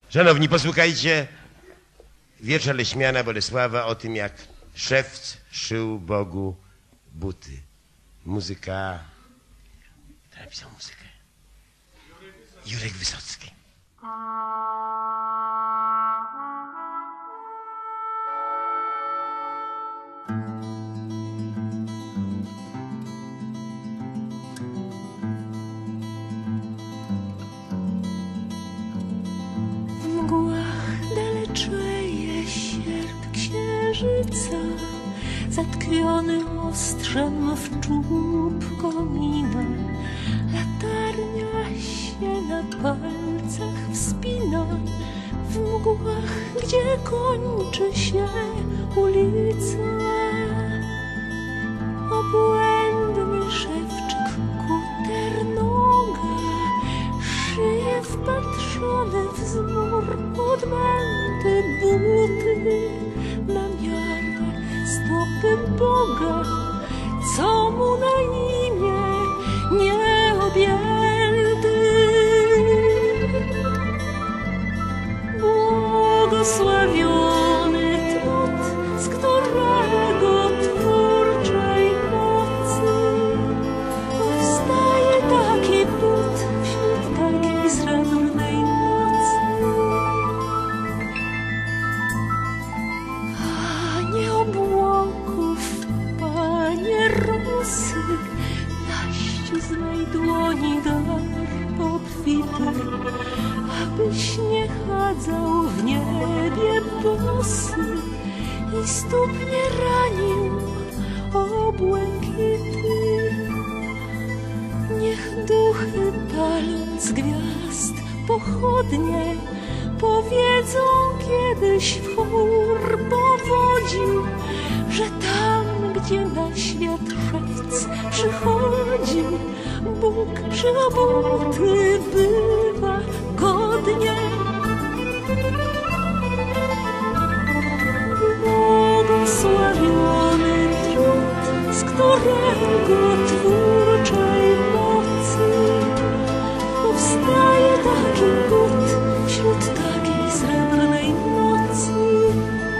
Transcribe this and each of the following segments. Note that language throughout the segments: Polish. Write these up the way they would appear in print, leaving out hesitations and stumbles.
Szanowni, posłuchajcie wiersza Leśmiana Bolesława o tym, jak szewc szył Bogu buty. Muzyka... Kto napisał muzykę? Jurek Wysocki. W mgłach daleczyje sierp księżyca, zatkwiony ostrzem w czub komina. Latarnia się na palcach wspina w mgłach, gdzie kończy się ulica. Obłędny szewczyk kuternoga szyje wpatrzone w znur podmęte buty na miarę stopy Boga, co mu na imię nieobjęty. Błogosławiony trud, z którego twórczej mocy powstaje taki but wśród takiej srebrnej nocy. Panie obłoków, panie rosy, naść z mej dłoni dar obfity, abyś nie chadzał w niebie bosy i stóp nie ranił o błękity. Niech duchy, paląc gwiazd pochodnie, powiedzą kiedyś w chór powodził, że tam, gdzie na świat szewc przychodzi, Bóg przyobuty bywa godnie. Błogosławiony trud, z którego twórczej mocy powstaje taki but wśród takiej srebrnej nocy.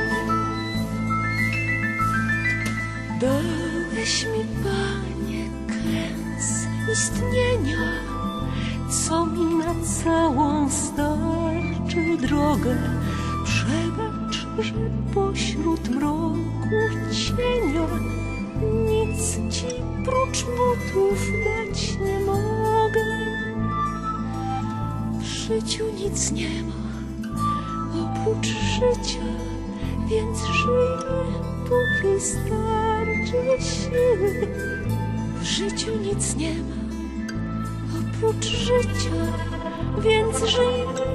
Dałeś mi, Panie, kęs istnienia, co mi na całą starczy drogę. Przebacz, że pośród mroku cienia nic ci prócz butów dać nie mogę. W życiu nic nie ma oprócz życia, więc żyjmy, póki starczy siły. W życiu nic nie ma oprócz życia, więc żyjmy,